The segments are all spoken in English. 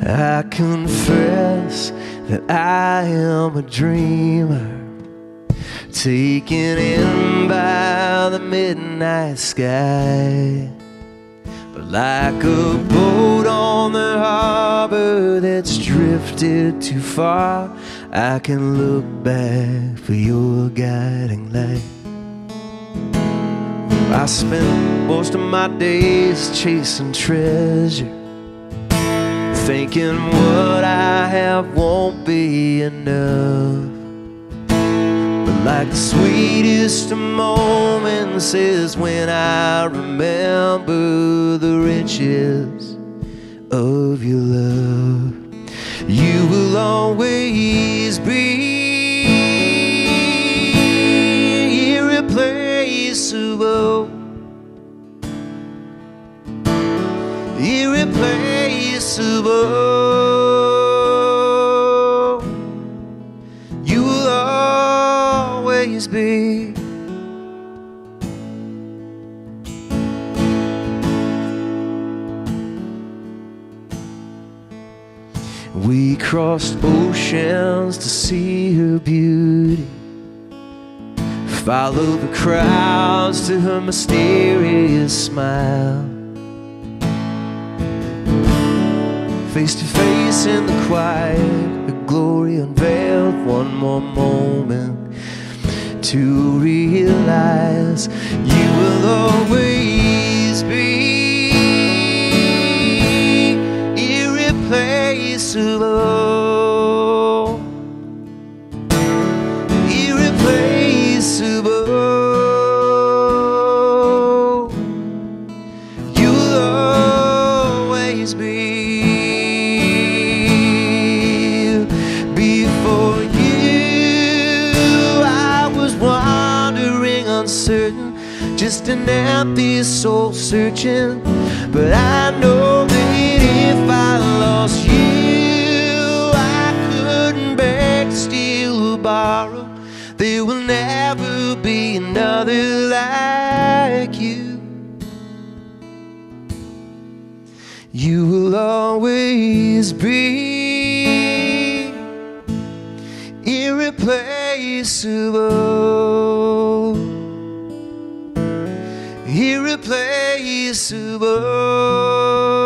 I confess that I am a dreamer, taken in by the midnight sky. But like a boat on the harbor that's drifted too far, I can look back for your guiding light. I spent most of my days chasing treasure, thinking what I have won't be enough. But like the sweetest of moments is when I remember the riches of your love. You will always be irreplaceable, irreplaceable. You will always be. We crossed oceans to see her beauty, followed the crowds to her mysterious smile. Face to face in the quiet, her glory unveiled. One more moment to realize you will always be irreplaceable, irreplaceable. You will always be. Before you, I was wandering uncertain, just an empty soul searching. But I know that if I lost you, I couldn't beg, steal, or borrow. There will never be another like you. You will always be irreplaceable,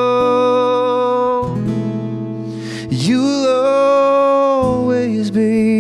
irreplaceable. You'll always be.